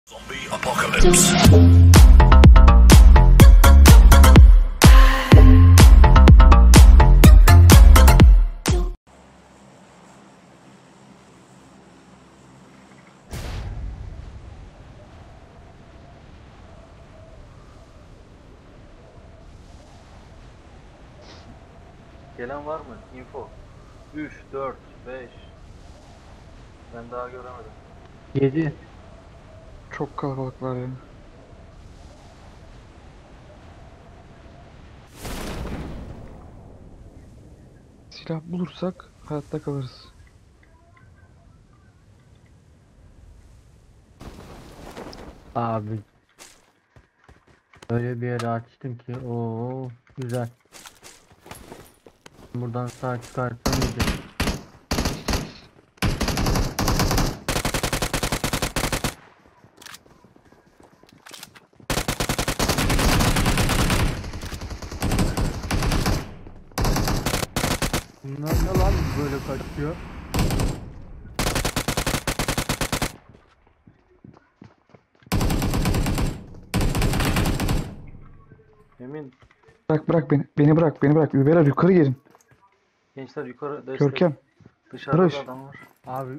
Zombie apocalypse. Gelen var mı? Info. 3, 4, 5. Ben daha göremedim. 7. Çok kalabalıklar ya. Silah bulursak hayatta kalırız. Abi. Öyle bir yere açtım ki. Oo güzel. Buradan sağ çıkarsam iyidir. Bunlar ne lan böyle kaçıyor? Emin, Bırak beni. Beni bırak. Beyler yukarı gelin. gençler yukarı destek. Görkem. Dışarıda Barış. da adam var. Abi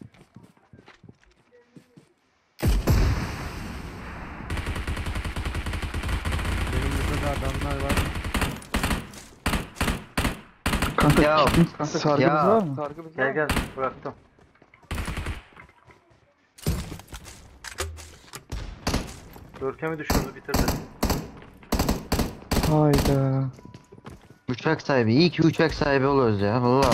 benim burada da adamlar var. Kanka, Ya, kanka sargınız ya. var mı? Gel gel, bıraktım. Görkem'i düşürdü, bitirdi. Hayda. Uçak sahibi. İyi ki uçak sahibi oluyoruz ya. Valla.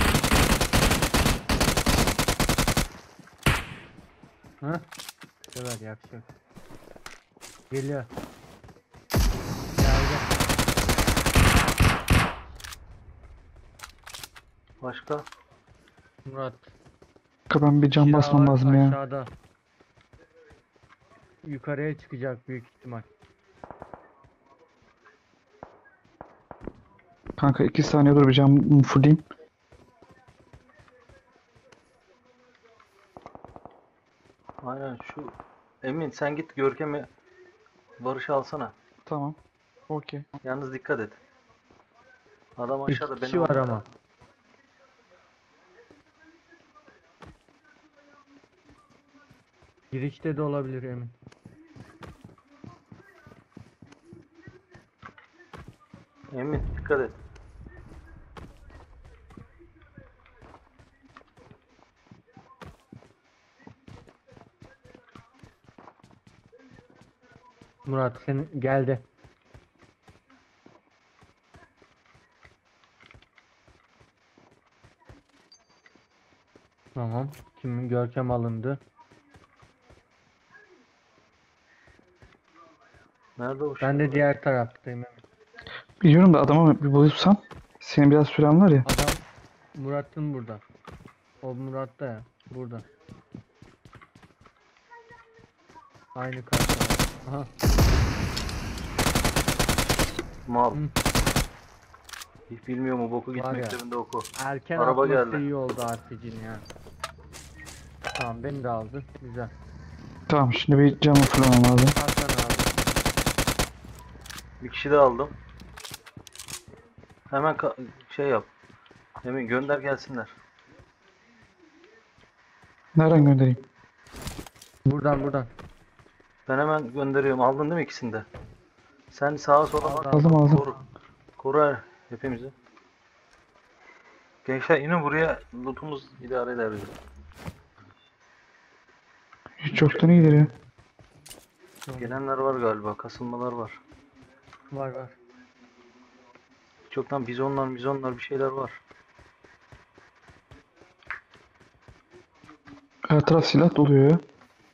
Ha? Sever yakışık. Geliyor. Gel gel. Başka? Murat. Kanka ben bir cam Silahı basmam var lazım ya. aşağıda. Yukarıya çıkacak büyük ihtimal. Kanka 2 saniye dur bir cam fullleyeyim. Aynen şu. Emin sen git Görkem'i Barış'ı alsana. Tamam. Okey. Yalnız dikkat et. Adam aşağıda İki beni kişi var vurdu. ama. Girişte de olabilir Emin. Emin dikkat et. Murat sen geldi. Tamam. Kimin Görkem alındı. Nerede o Ben şey? de diğer taraftayım Emin. Biliyorum da adamı bir bulsam. Senin biraz süren var ya. Adam Murat'ın burada. O Murat'ta ya. Burada. Aynı kartta. Aha. Mal. Hı. Hiç bilmiyor mu boku Var gitmek ya. üzerinde oku. Erken Araba atması geldi. iyi oldu RPG'nin ya. Tamam beni de aldı. Güzel. Tamam şimdi bir camı fullemem lazım. Hasan abi. Bir kişi de aldım. Hemen şey yap. Emin gönder gelsinler. Nereden göndereyim? Buradan. Ben hemen gönderiyorum. Aldın değil mi ikisini de? Sen sağa sola bak. Aldım. Koru. Koru hepimizi. Gençler inin buraya. Lootumuz idare eder bizi. Hiç yoktan iyidir ya. Gelenler var galiba. Kasılmalar var. Var. Çoktan bizonlar bir şeyler var. Her taraf silah doluyor ya.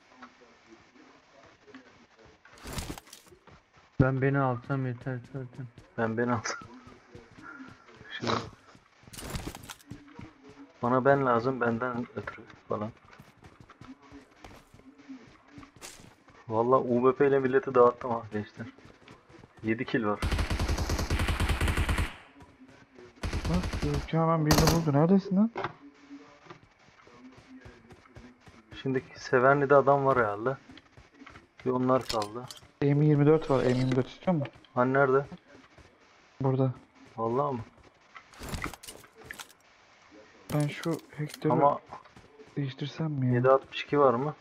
Beni alsam yeter zaten. Beni aldım. Şimdi bana ben lazım, benden ötürü falan. Vallahi UMP ile milleti dağıttım ha gençler. 7 kill var. Bak Görkem hemen birini buldu. Neredesin lan? Şimdi Severni'de adam var herhalde. Bir onlar kaldı. M24 var. M24 istiyor musun? Hani nerede? Burada. Vallahi mı? Ben şu Hector'ı Ama değiştirsem mi ya? 762 var mı?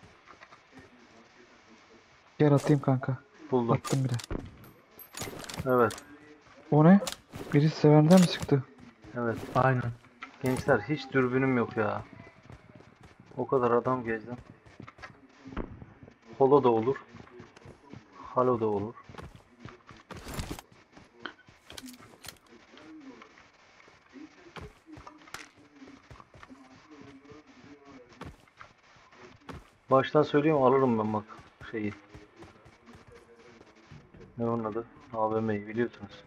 Gel atayım kanka. Buldum. Attım bile. Evet. O ne? Birisi Seven'den mi çıktı? Evet. Aynen. Gençler hiç dürbünüm yok ya. O kadar adam gezdim. Holo da olur. Halo da olur. Baştan söyleyeyim alırım ben bak şeyi. Ne onun adı? AVM'yi biliyorsunuz.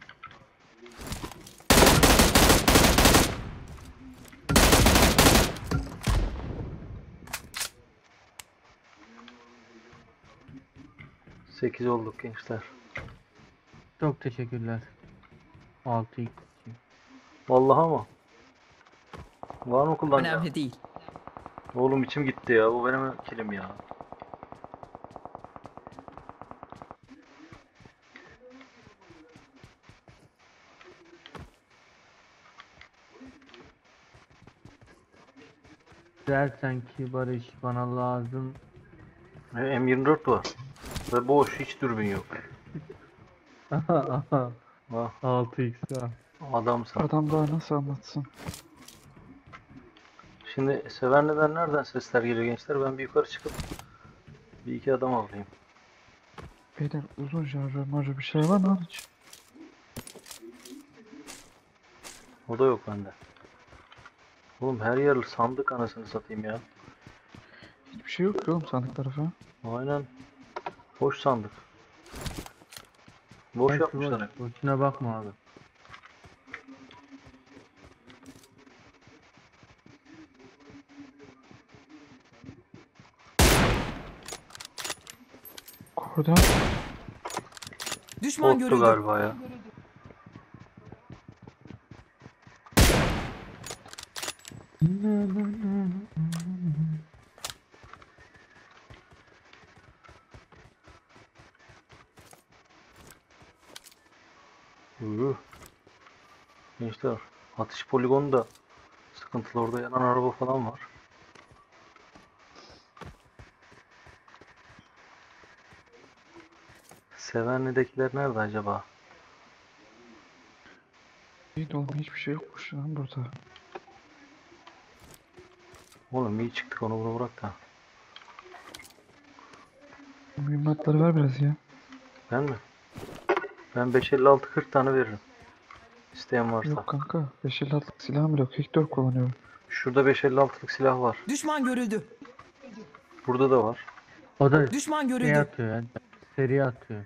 Sekiz olduk gençler. Çok teşekkürler. 6x. Vallahi mı? Var mı kullanacağım? Önemli değil. Oğlum içim gitti ya. Bu benim kilim ya. Dersen ki Barış bana lazım. M24 var. Ve boş hiç dürbün yok. Ah, 6x ha. adamsın. Adam daha nasıl anlatsın? Şimdi Severne'den nereden sesler geliyor gençler? Ben bir yukarı çıkıp bir iki adam alayım. Beyler uzun şarjör marjör bir şey var mı hiç? O da yok bende. Oğlum her yer sandık anasını satayım ya. Hiçbir şey yok ki oğlum sandık tarafı. Aynen. Boş sandık. Boş Hepsi yapmışlar boş. hep. Boşuna bakma abi. Orada Düşman Bottu görüldü. galiba ya. Gençler atış poligonu da sıkıntılı, orada yanan araba falan var. Severne'dekiler nerede acaba? iyi de oğlum hiçbir şey yokmuş lan burada. Oğlum iyi çıktık, onu bunu bırak da. Mühimmatları ver biraz ya. Ben mi? Ben 556 40 tane veririm. İsteyen varsa. Yok kanka 556'lık silahım bile yok. Hector kullanıyorum. Şurada 556'lık silah var. Düşman görüldü. Burada da var. O da Düşman şey görüldü. atıyor yani. Seri atıyor.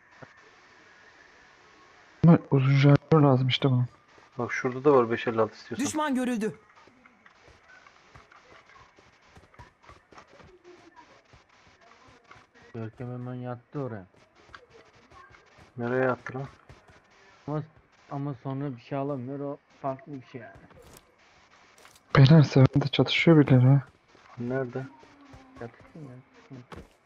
Ama uzun şarjör lazım işte bunun. Bak şurada da var 556 istiyorsan. Düşman görüldü. Görkem hemen yattı oraya. Nereye attı lan? Ama sonra bir şey alamıyor, o farklı bir şey yani. Beyler Seven'de çatışıyor birileri ha. Nerede? Yatırsın ya. sıkıntı yok.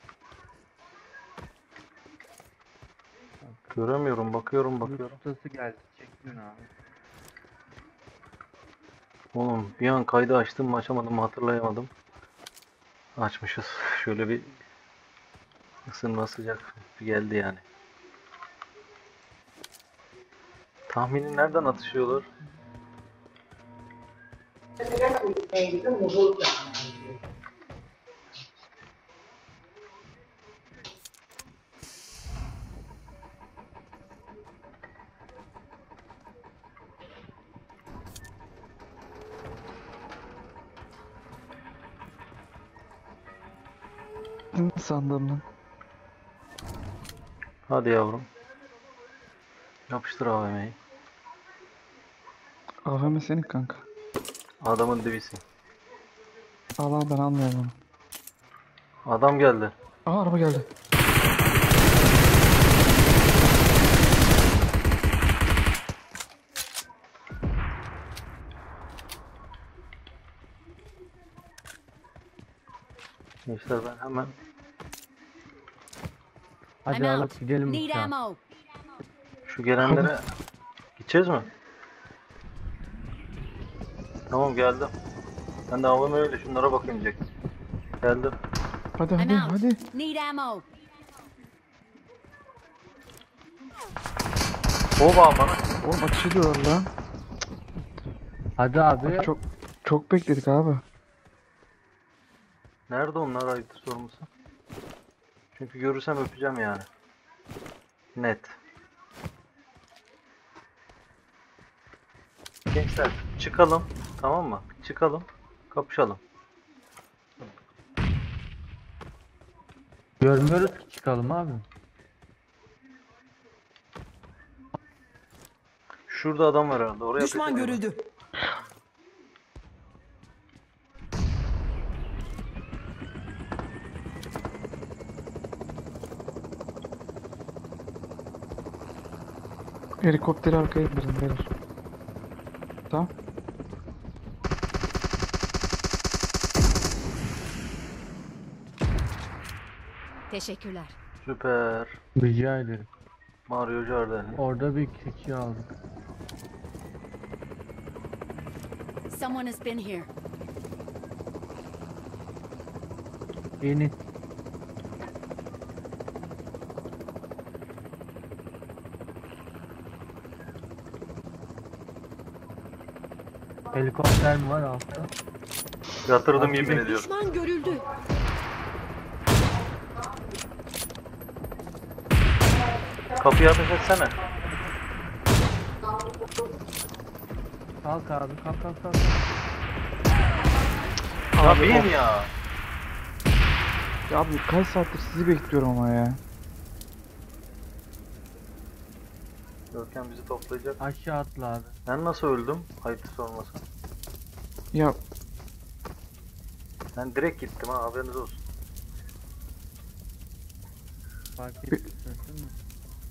Göremiyorum. Bakıyorum Yurt bakıyorum. ustası geldi, çektin abi. Oğlum bir an kaydı açtım mı açamadım mı hatırlayamadım. Açmışız. Şöyle bir ısınma sıcak bir geldi yani. Tahmini nereden atışıyorlar? Ne sandığım lan? Hadi yavrum. Yapıştır AVM'yi. AVM senin kanka. Adamın dibisi. Al al ben almıyorum onu. Adam geldi. Aa araba geldi. Gençler ben hemen Hadi I'm alıp out. gidelim Need uçağa. ammo. Şu gelenlere gideceğiz mi? Tamam geldim. Ben de havamı öyle şunlara bakayım diyecektim. Geldim. Hadi I'm hadi out. hadi. Need ammo. Oba bana. Oğlum ateş ediyorlar lan. Hadi abi. Çok bekledik abi. Nerede onlar ayıptır sorması? Çünkü görürsem öpeceğim yani. Net. Gençler çıkalım. Tamam mı? Çıkalım. Kapışalım. Görmüyoruz ki çıkalım abi. Şurada adam var herhalde. Oraya Düşman peşin görüldü. Helikopteri arkaya indirin beyler. Tamam. Teşekkürler. Süper. Rica ederim. Mario Jordan. Orada bir kişi aldık. Someone has been here. Yeni. Helikopter mi var altta? Yatırdım Abi, yemin ediyorum. Düşman görüldü. Kapıyı ateş etsene. Kalk abi kalk kalk kalk. Ya Abi, benim of. ya. Ya abi kaç saattir sizi bekliyorum ama ya. Görkem bizi toplayacak. Aşağı atla abi. Ben nasıl öldüm? Ayıptır sorması. Ya Ben direkt gittim ha, haberiniz olsun. Fark etmiyorsun değil mi?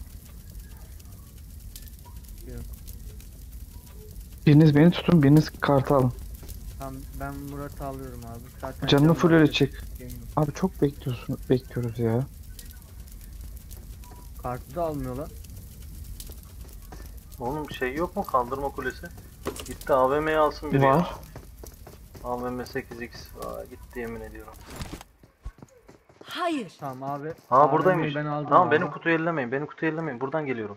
Yok. biriniz beni tutun, biriniz kartı alın. Tamam ben Murat'ı alıyorum abi. Zaten Canını can full var. öyle çek. Abi çok bekliyoruz ya. Kartı da almıyorlar. Oğlum şey yok mu, kaldırma kulesi? Gitti AVM'yi alsın biri. Var. AVM 8X. Aa, gitti yemin ediyorum. Hayır. Tamam abi. Ha buradaymış. AVM'yi ben aldım Tamam abi. benim kutuyu ellemeyin. Benim kutuyu ellemeyin. Buradan geliyorum.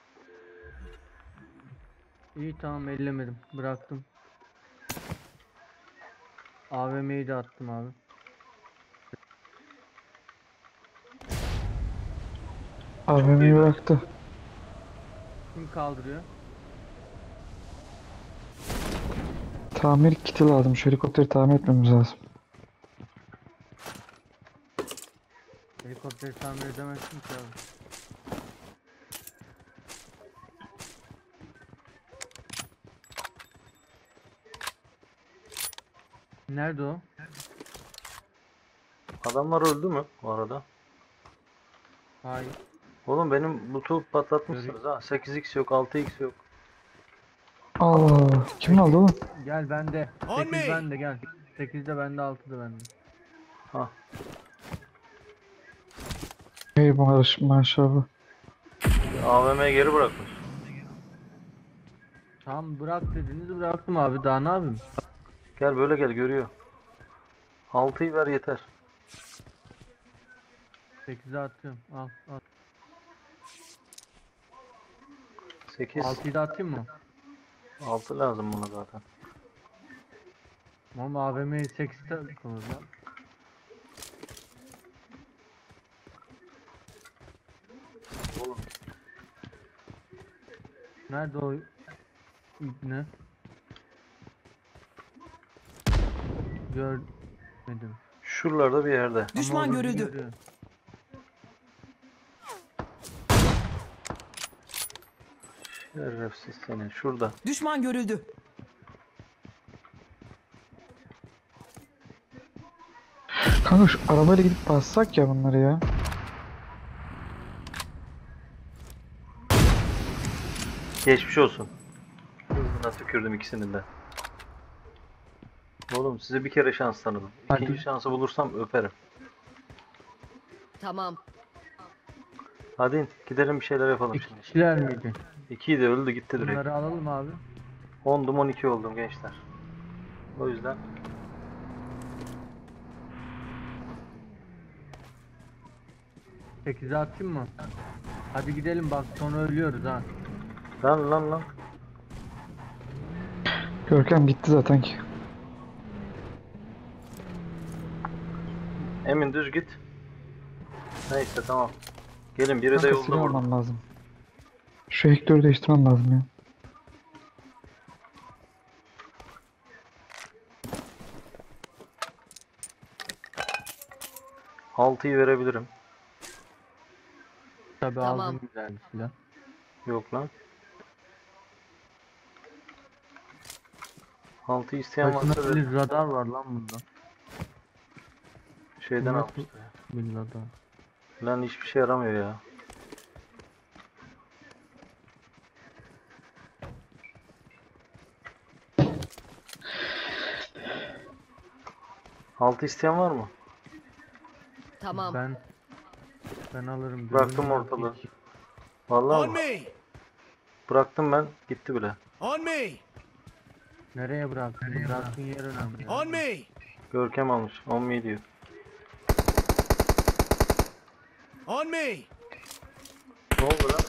İyi tamam ellemedim. Bıraktım. AVM'yi de attım abi. AVM'yi bıraktı. Kim kaldırıyor? Tamir kiti lazım. Şu helikopteri tamir etmemiz lazım. Helikopteri tamir edemezsin ki abi. Nerede o? Adamlar öldü mü bu arada? Hayır. Oğlum benim loot'u patlatmışsınız ha. 8X yok, 6X yok. Allah. Kim aldı oğlum? Gel bende. 8 bende gel. 8'de bende 6'da bende. Ha. Hey maşallah. AVM'ye geri bırakmış. Tamam bırak dediniz bıraktım abi daha ne yapayım? Gel böyle gel, görüyor. 6'yı ver yeter. 8'e atıyorum. Al al. 8. 6'yı da atayım mı? 6 lazım buna zaten. Ama AVM'yi 8'de konur lan. Oğlum Nerede o ne? Görmedim. şuralarda bir yerde. Düşman Ama o görüldü. görüyor. Şerefsiz seni. Şurada. Düşman görüldü. Kanka şu arabayla gidip bassak ya bunları ya. Geçmiş olsun. Hızına tükürdüm ikisinin de. Oğlum size bir kere şans tanıdım. Hadi. İkinci şansı bulursam öperim. Tamam. Hadi gidelim bir şeyler yapalım İki şimdi. kişiler miydi? 2'yi de öldü gitti direkt. Bunları alalım abi. 10'dum 12 oldum gençler. O yüzden 8'e atayım mı? Hadi gidelim bak sonra ölüyoruz ha. lan. Görkem gitti zaten ki. Emin düz git. Neyse tamam. Gelin biri de Kanka yolda silah burada. almam lazım. Şu Hector'u değiştirmem lazım ya. Altıyı verebilirim. Tabi Tamam. aldım güzel bir silah. Yok lan. 6 isteyen varsa Başına ver. bir radar var lan bunda. Şeyden Bu almıştı nasıl ya. bir radar? Lan hiçbir şey yaramıyor ya. Altı isteyen var mı? Tamam. Ben alırım. Bıraktım Dürbünüm yok ortalığı. hiç. Vallahi On mı? me! Bıraktım ben. Gitti bile. On me! Nereye bıraktın? Bıraktığın yer önemli. On me! Görkem almış. 10 mi diyor. On me! Ne oldu lan?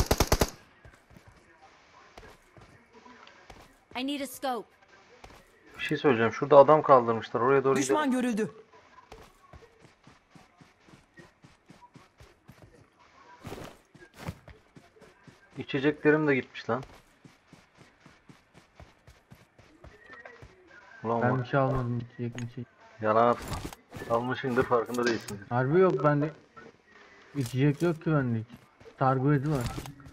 I need a scope. Bir şey söyleyeceğim. Şurada adam kaldırmışlar. Oraya doğru gidelim. Düşman görüldü. İçeceklerim de gitmiş lan. Ulan Ben bak, bir şey almadım içecek bir şey. yalan atma. Almışındır farkında değilsin. Harbi yok bende. İçecek yok ki bende hiç. Sargı bezi var.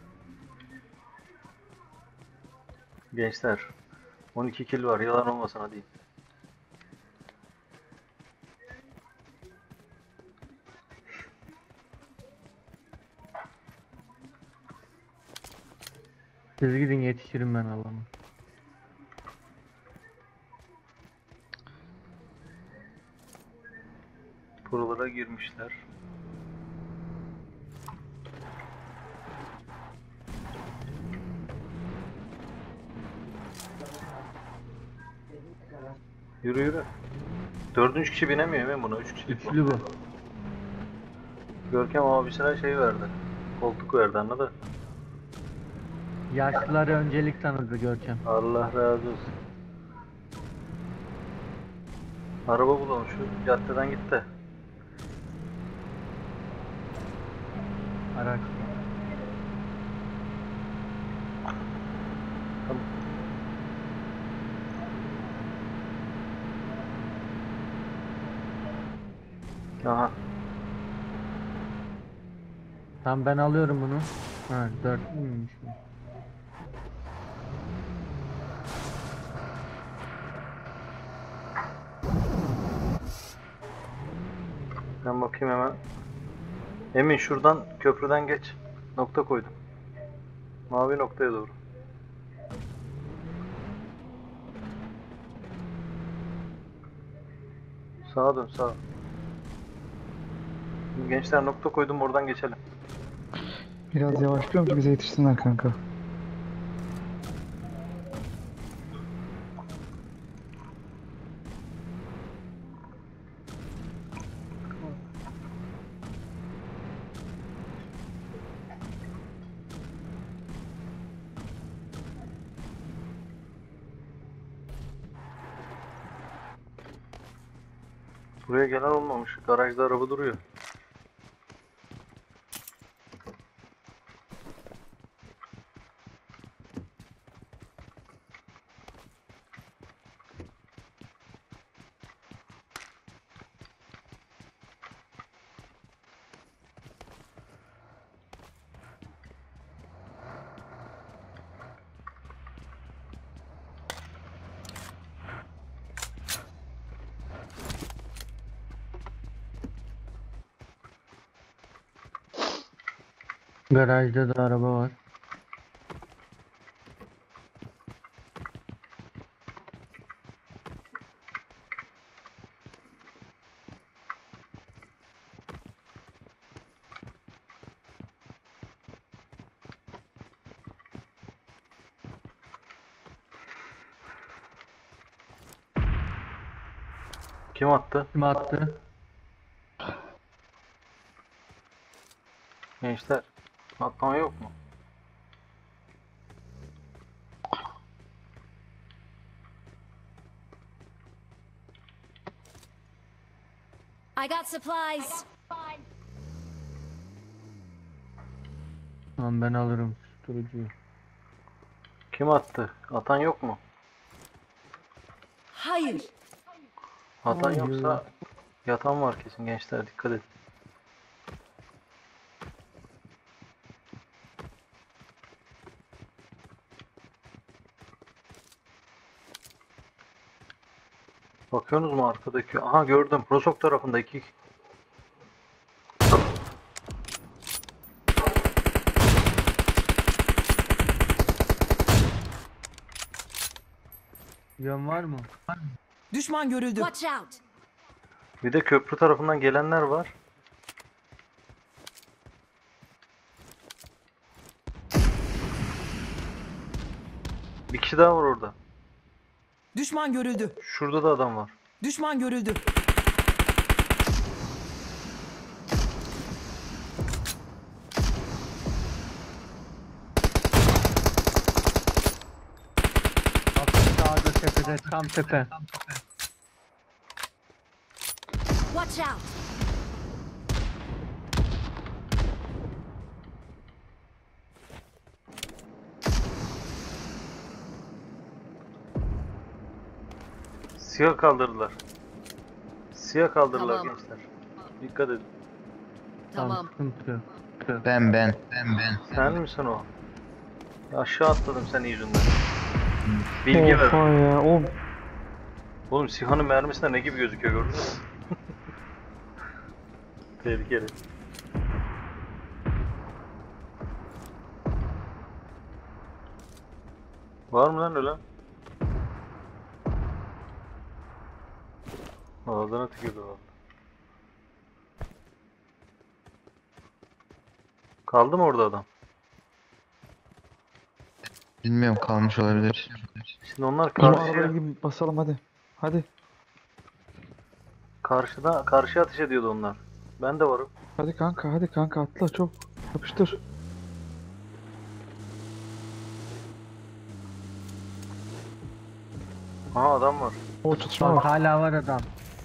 Gençler. 12 kill var. Yalan olmasın hadi. Siz gidin yetişirim ben alana. Buralara girmişler. Yürü. Dördüncü kişi binemiyor değil mi buna? Üç kişi. Üçlü bu. Görkem abisine şey verdi. Koltuk verdi anladın? Yaşlıları öncelik tanıdı Görkem. Allah razı olsun. Araba bulalım şu caddeden git de. Araç. Aha. Tamam ben alıyorum bunu. Ha 4 müymüş bu? Ben bakayım hemen. Emin şuradan köprüden geç. Nokta koydum. Mavi noktaya doğru. Sağa dön sağa. Şimdi gençler nokta koydum oradan geçelim. Biraz yavaşlıyorum ki bize yetişsinler kanka. Buraya gelen olmamış. Garajda araba duruyor. Garajda da araba var. Kim attı? Kim attı? Gençler. Atlama yok mu? I got supplies. Tamam ben alırım susturucuyu. Kim attı? Atan yok mu? Hayır. Atan Hayır. yoksa yatan var kesin gençler, dikkat edin. Bakıyorsunuz mu arkadaki? Aha gördüm. Prosok tarafında iki. Yön var mı? Düşman görüldü. Watch out. Bir de köprü tarafından gelenler var. Bir kişi daha var orada. Düşman görüldü. Şurada da adam var. Düşman görüldü. Bak sağda tepede, tam tepe. Watch out. Siyah kaldırdılar. Siyah kaldırdılar Tamam. gençler. Dikkat edin. Tamam. Sıkıntı yok. Ben. Sen misin o? Aşağı atladım senin yüzünden. Bilgi ver. Oha ya. Oğlum Oğlum SİHA'nın mermisinde ne gibi gözüküyor, gördün mü? Tehlikeli. Var mı lan ölen? Ağzına tükürdü valla. Kaldı mı orada adam? Bilmiyorum, kalmış olabilir. Şimdi onlar bizim arabaya karşıya, gidip basalım hadi. Hadi. karşıya ateş ediyordu onlar. Ben de varım. Hadi kanka atla çok. Yapıştır. Ha adam var. O çatışma Bak var. hala var adam.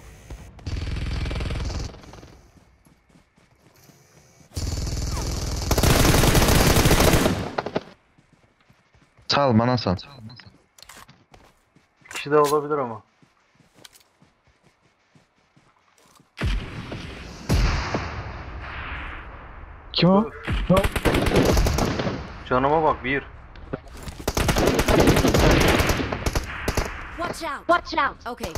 Sal, bana sal. Bir kişi daha olabilir ama. Kim o? Canıma bak, bir. Watch out. Watch out. Okay.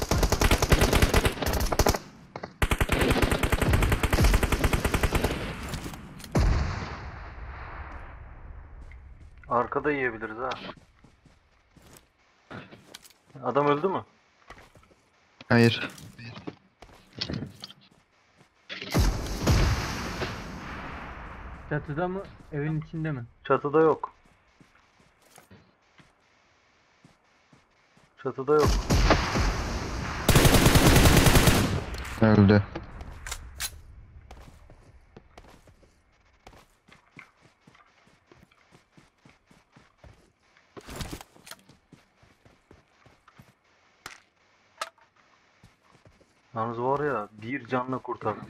Arkada yiyebiliriz ha. Adam öldü mü? Hayır. Çatıda mı? Evin içinde mi? Çatıda yok. Çatıda yok. Öldü. Yalnız var ya, bir canla kurtardım.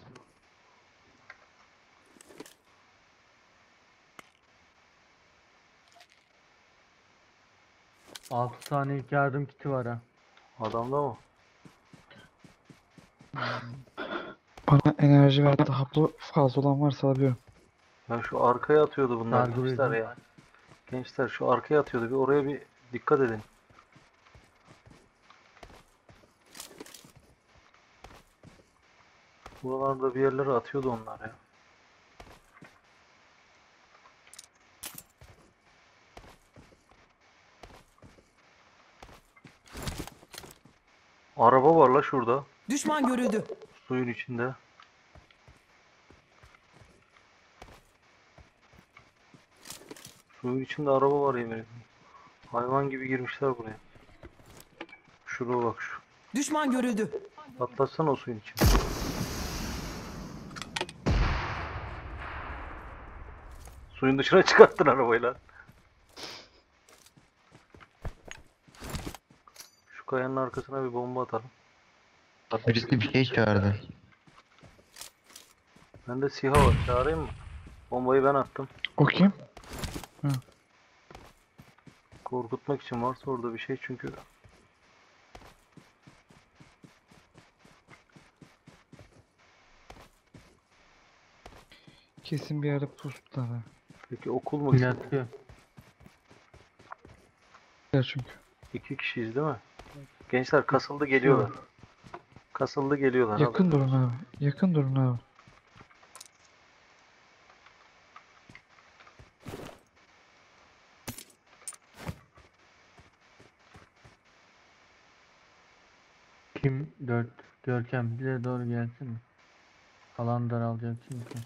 Altı tane ilk yardım kiti var ha. Adamda mı? Bana enerji verdi. Hapı fazla olan varsa alabiliyorum. Ya şu arkaya atıyordu bunlar Sargı gençler bezi. ya. Gençler şu arkaya atıyordu. Bir oraya bir dikkat edin. Buralarda bir yerlere atıyordu onlar ya. Araba var la şurada. Düşman görüldü. Suyun içinde. Suyun içinde araba var yemin ederim. Hayvan gibi girmişler buraya. Şuraya bak şu. Düşman görüldü. Patlatsana o suyun içine. Suyun dışına çıkarttın arabayı lan. Şu kayanın arkasına bir bomba atalım. Birisi bir şey çağırdı. Bende SİHA var. Çağırayım mı? Bombayı ben attım. O kim? Korkutmak için varsa orada bir şey çünkü. Kesin bir yerde pusular ha. Peki okul mu? Yatıyor. Çünkü. 2 kişiyiz değil mi? Gençler kasıldı geliyorlar. Kasıldı geliyorlar. Yakın durun abi. Yakın durun abi. Kim? 4. Görkem bize doğru gelsin mi? Alan daralacak çünkü.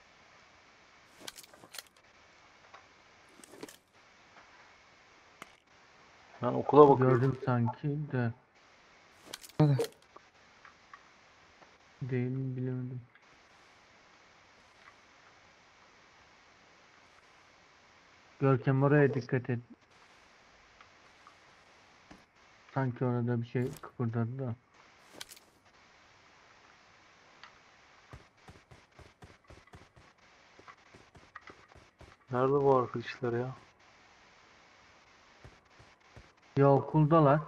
Ben okula bakıyorum. Gördüm sanki de. Hadi. Değil mi bilemedim. Görkem oraya dikkat et. Sanki orada bir şey kıpırdadı da. Nerede bu arkadaşlar ya? Ya okuldalar.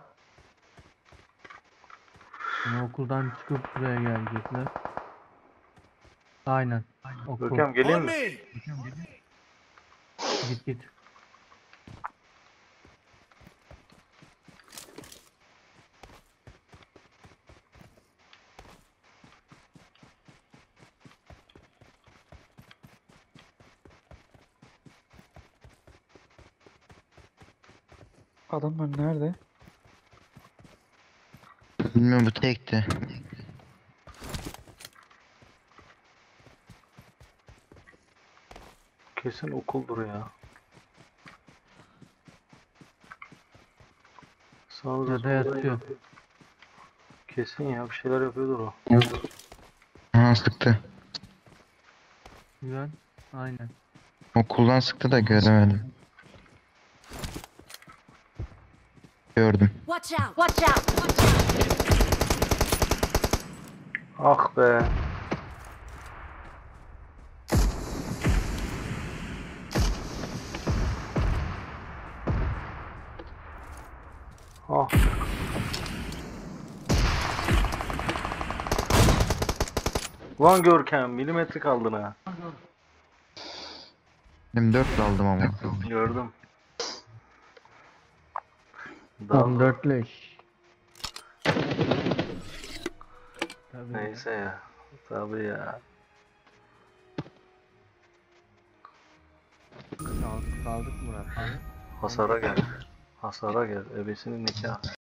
Yani okuldan çıkıp buraya gelecekler. Aynen. Okul. Görkem geleyim On mi? me! Git git. Adamlar nerede? Bilmiyorum bu tekti. Kesin okuldur ya. Sağınıza Ya da solunuza yatıyor. bakın. Kesin ya bir şeyler yapıyordur o. Ha sıktı. Güzel. Aynen. Okuldan sıktı da göremedim. Gördüm. Watch out! Watch out! Ah be. Ah. Ulan Görkem milimetre kaldın ha. Benim 4 aldım ama. Gördüm. Daha 14 leş. Tabii. neyse ya. Tabii ya. Kaldık Murat. Hasara gel. Hasara gel. Ebesinin nikahı.